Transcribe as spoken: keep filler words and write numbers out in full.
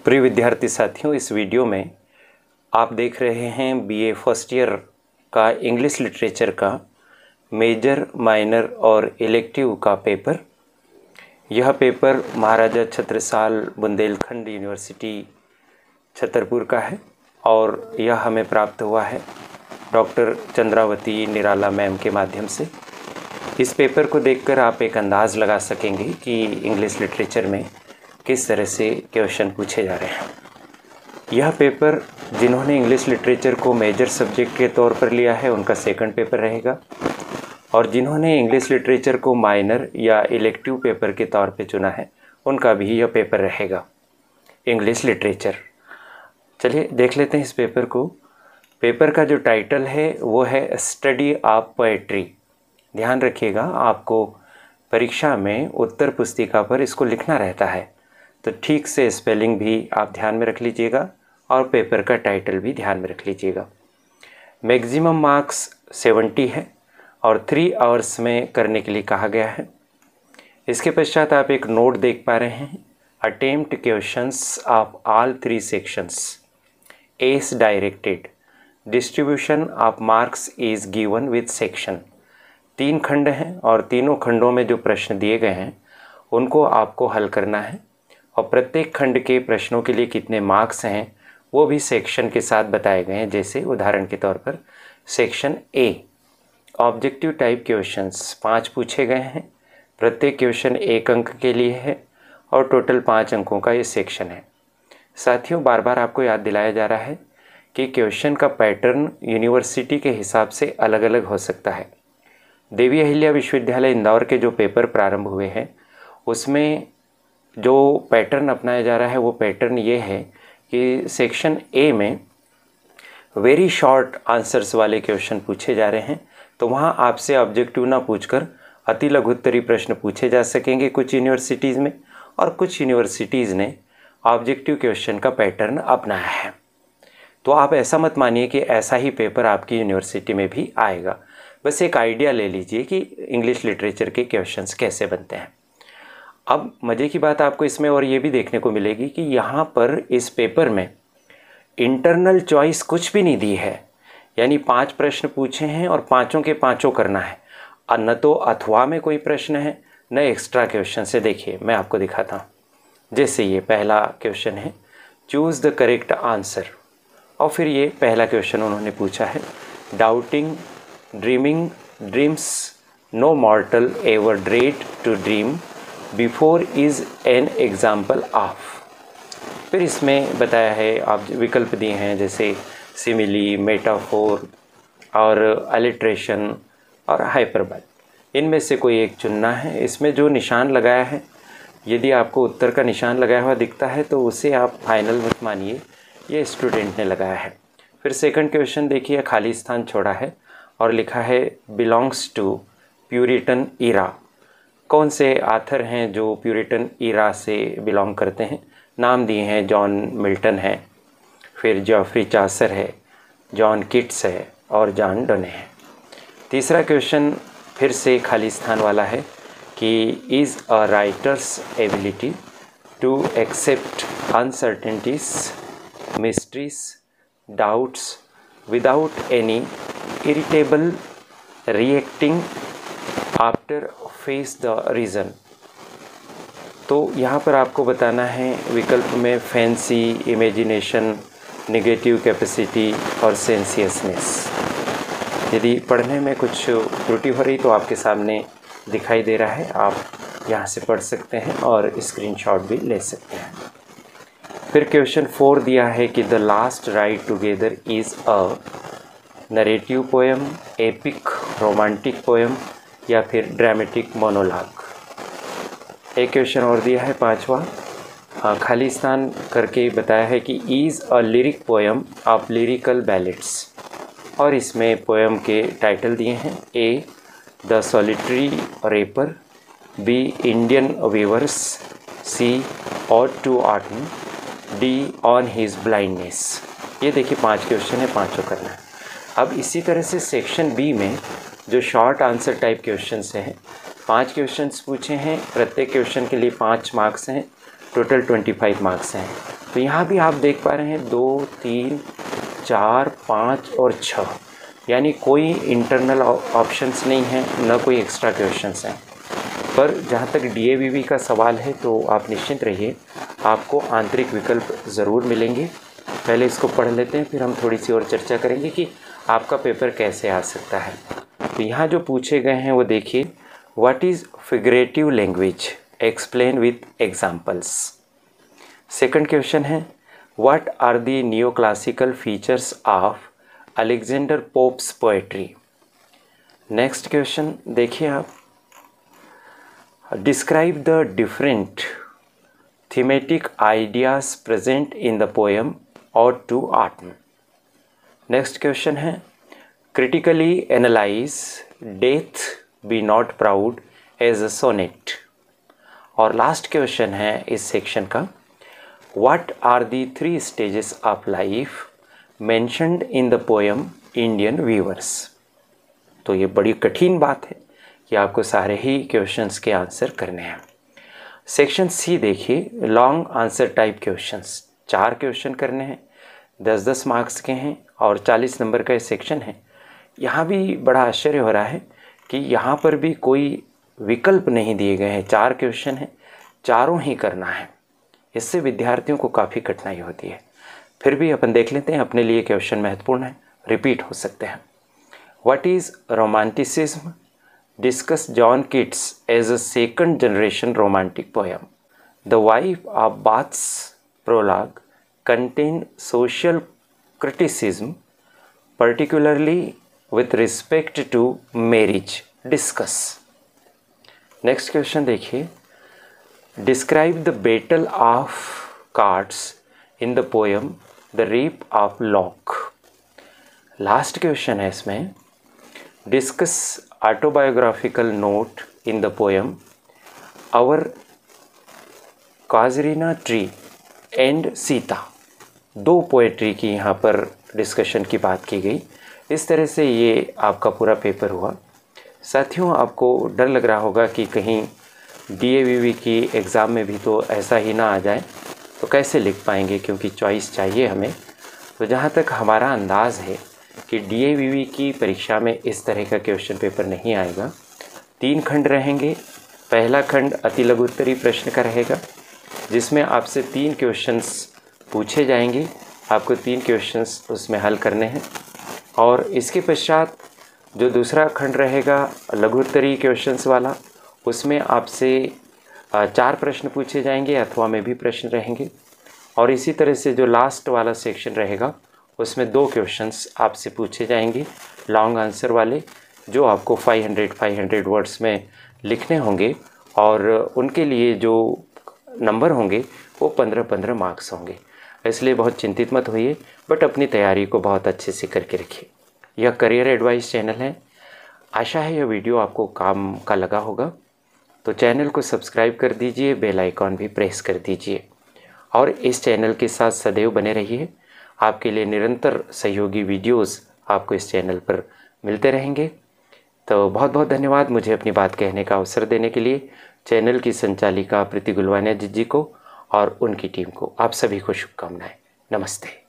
प्रिय विद्यार्थी साथियों, इस वीडियो में आप देख रहे हैं बीए फर्स्ट ईयर का इंग्लिश लिटरेचर का मेजर, माइनर और इलेक्टिव का पेपर। यह पेपर महाराजा छत्रसाल बुंदेलखंड यूनिवर्सिटी छतरपुर का है और यह हमें प्राप्त हुआ है डॉक्टर चंद्रावती निराला मैम के माध्यम से। इस पेपर को देखकर आप एक अंदाज़ लगा सकेंगे कि इंग्लिश लिटरेचर में किस तरह से क्वेश्चन पूछे जा रहे हैं। यह पेपर जिन्होंने इंग्लिश लिटरेचर को मेजर सब्जेक्ट के तौर पर लिया है उनका सेकंड पेपर रहेगा, और जिन्होंने इंग्लिश लिटरेचर को माइनर या इलेक्टिव पेपर के तौर पे चुना है उनका भी यह पेपर रहेगा इंग्लिश लिटरेचर। चलिए देख लेते हैं इस पेपर को। पेपर का जो टाइटल है वो है स्टडी ऑफ पोएट्री। ध्यान रखिएगा, आपको परीक्षा में उत्तर पुस्तिका पर इसको लिखना रहता है, तो ठीक से स्पेलिंग भी आप ध्यान में रख लीजिएगा और पेपर का टाइटल भी ध्यान में रख लीजिएगा। मैक्सिमम मार्क्स सेवेंटी है और थ्री आवर्स में करने के लिए कहा गया है। इसके पश्चात आप एक नोट देख पा रहे हैं, attempt questions of all three sections as directed, distribution of marks is given with section. तीन खंड हैं और तीनों खंडों में जो प्रश्न दिए गए हैं उनको आपको हल करना है, और प्रत्येक खंड के प्रश्नों के लिए कितने मार्क्स हैं वो भी सेक्शन के साथ बताए गए हैं। जैसे उदाहरण के तौर पर section A objective type questions पाँच पूछे गए हैं, प्रत्येक क्वेश्चन एक अंक के लिए है और टोटल पाँच अंकों का ये सेक्शन है। साथियों, बार बार आपको याद दिलाया जा रहा है कि क्वेश्चन का पैटर्न यूनिवर्सिटी के हिसाब से अलग अलग हो सकता है। देवी अहिल्या विश्वविद्यालय इंदौर के जो पेपर प्रारंभ हुए हैं उसमें जो पैटर्न अपनाया जा रहा है वो पैटर्न ये है कि सेक्शन ए में वेरी शॉर्ट आंसर्स वाले क्वेश्चन पूछे जा रहे हैं, तो वहाँ आपसे ऑब्जेक्टिव ना पूछकर अति लघुत्तरी प्रश्न पूछे जा सकेंगे कुछ यूनिवर्सिटीज़ में, और कुछ यूनिवर्सिटीज़ ने ऑब्जेक्टिव क्वेश्चन का पैटर्न अपनाया है। तो आप ऐसा मत मानिए कि ऐसा ही पेपर आपकी यूनिवर्सिटी में भी आएगा, बस एक आइडिया ले लीजिए कि इंग्लिश लिटरेचर के क्वेश्चंस कैसे बनते हैं। अब मज़े की बात आपको इसमें और ये भी देखने को मिलेगी कि यहाँ पर इस पेपर में इंटरनल चॉइस कुछ भी नहीं दी है, यानी पांच प्रश्न पूछे हैं और पांचों के पांचों करना है, और न तो अथवा में कोई प्रश्न है न एक्स्ट्रा क्वेश्चन से। देखिए मैं आपको दिखाता हूँ। जैसे ये पहला क्वेश्चन है, चूज़ द करेक्ट आंसर, और फिर ये पहला क्वेश्चन उन्होंने पूछा है, doubting dreaming dreams no mortal ever dread to dream before is an example of. फिर इसमें बताया है, आप विकल्प दिए हैं जैसे सिमिली, मेटाफोर और अलिट्रेशन और हाइपरबल। इनमें से कोई एक चुनना है। इसमें जो निशान लगाया है, यदि आपको उत्तर का निशान लगाया हुआ दिखता है तो उसे आप फाइनल मत मानिए, ये स्टूडेंट ने लगाया है। फिर सेकंड क्वेश्चन देखिए, खाली स्थान छोड़ा है और लिखा है बिलोंग्स टू प्यूरिटन ईरा। कौन से आथर हैं जो प्यूरिटन ईरा से बिलोंग करते हैं? नाम दिए हैं, जॉन मिल्टन है, फिर जॉफ्री चासर है, जॉन किट्स है और जॉन डोने है। तीसरा क्वेश्चन फिर से खाली स्थान वाला है कि is a writer's ability to accept uncertainties, mysteries, doubts without any irritable reacting after face the reason. तो यहाँ पर आपको बताना है विकल्प में फैंसी, इमेजिनेशन, नेगेटिव कैपेसिटी और सेंसियसनेस। यदि पढ़ने में कुछ त्रुटि हो रही तो आपके सामने दिखाई दे रहा है, आप यहाँ से पढ़ सकते हैं और स्क्रीनशॉट भी ले सकते हैं। फिर क्वेश्चन फोर दिया है कि the last ride together is a narrative poem, epic romantic poem या फिर ड्रामेटिक मोनोलॉग। एक क्वेश्चन और दिया है पांचवा, खाली स्थान करके बताया है कि is a lyric poem of lyrical ballads, और इसमें पोएम के टाइटल दिए हैं, A the solitary reaper, B Indian weavers, C ode to autumn, D on his blindness. ये देखिए पांच क्वेश्चन है, पांचों करना है। अब इसी तरह से सेक्शन बी में जो शॉर्ट आंसर टाइप क्वेश्चंस हैं, पांच क्वेश्चंस पूछे हैं, प्रत्येक क्वेश्चन के लिए पाँच मार्क्स हैं, टोटल ट्वेंटी फाइव मार्क्स हैं। तो यहाँ भी आप देख पा रहे हैं दो, तीन, चार, पाँच और छः, यानी कोई इंटरनल ऑप्शंस नहीं हैं, ना कोई एक्स्ट्रा क्वेश्चंस हैं। पर जहाँ तक डी ए वी वी का सवाल है तो आप निश्चिंत रहिए, आपको आंतरिक विकल्प ज़रूर मिलेंगे। पहले इसको पढ़ लेते हैं, फिर हम थोड़ी सी और चर्चा करेंगे कि आपका पेपर कैसे आ सकता है। तो यहाँ जो पूछे गए हैं वो देखिए, what is figurative language, explain with examples. Second question है, what are the new classical features of Alexander Pope's poetry. Next question देखिए आप, describe the different thematic ideas present in the poem और टू आत्म। नेक्स्ट क्वेश्चन है, critically analyse death be not proud as a sonnet. और last question है इस section का, what are the three stages of life mentioned in the poem Indian weavers. तो ये बड़ी कठिन बात है कि आपको सारे ही क्वेश्चंस के आंसर करने हैं। सेक्शन सी देखिए, लॉन्ग आंसर टाइप क्वेश्चंस, चार क्वेश्चन करने हैं, दस दस मार्क्स के हैं और चालीस नंबर का सेक्शन है। यहाँ भी बड़ा आश्चर्य हो रहा है कि यहाँ पर भी कोई विकल्प नहीं दिए गए हैं, चार क्वेश्चन हैं, चारों ही करना है। इससे विद्यार्थियों को काफ़ी कठिनाई होती है। फिर भी अपन देख लेते हैं, अपने लिए क्वेश्चन महत्वपूर्ण है, रिपीट हो सकते हैं। What is romanticism, discuss John Keats as a second generation romantic poem. The wife of Bath's prologue contain social criticism, particularly with respect to marriage. Discuss. Next question देखिए, describe the battle of cards in the poem The Rape of Lock. Last question है इसमें, discuss autobiographical note in the poem Our Casuarina Tree and Sita. दो poetry की यहाँ पर discussion की बात की गई। इस तरह से ये आपका पूरा पेपर हुआ। साथियों, आपको डर लग रहा होगा कि कहीं डी ए वी वी की एग्ज़ाम में भी तो ऐसा ही ना आ जाए, तो कैसे लिख पाएंगे, क्योंकि चॉइस चाहिए हमें। तो जहाँ तक हमारा अंदाज़ है कि डी ए वी वी की परीक्षा में इस तरह का क्वेश्चन पेपर नहीं आएगा। तीन खंड रहेंगे। पहला खंड अति लघु उत्तरीय प्रश्न का रहेगा, जिसमें आपसे तीन क्वेश्चंस पूछे जाएंगे, आपको तीन क्वेश्चंस उसमें हल करने हैं। और इसके पश्चात जो दूसरा खंड रहेगा लघु उत्तरीय क्वेश्चंस वाला, उसमें आपसे चार प्रश्न पूछे जाएंगे, अथवा में भी प्रश्न रहेंगे। और इसी तरह से जो लास्ट वाला सेक्शन रहेगा उसमें दो क्वेश्चंस आपसे पूछे जाएंगे लॉन्ग आंसर वाले, जो आपको पाँच सौ पाँच सौ वर्ड्स में लिखने होंगे। और उनके लिए जो नंबर होंगे वो पंद्रह पंद्रह मार्क्स होंगे। इसलिए बहुत चिंतित मत होइए, बट अपनी तैयारी को बहुत अच्छे से करके रखिए। यह करियर एडवाइस चैनल है। आशा है यह वीडियो आपको काम का लगा होगा, तो चैनल को सब्सक्राइब कर दीजिए, बेल आइकॉन भी प्रेस कर दीजिए और इस चैनल के साथ सदैव बने रहिए। आपके लिए निरंतर सहयोगी वीडियोस आपको इस चैनल पर मिलते रहेंगे। तो बहुत बहुत धन्यवाद मुझे अपनी बात कहने का अवसर देने के लिए चैनल की संचालिका प्रीति गुलवानिया जी को और उनकी टीम को। आप सभी को शुभकामनाएं। नमस्ते।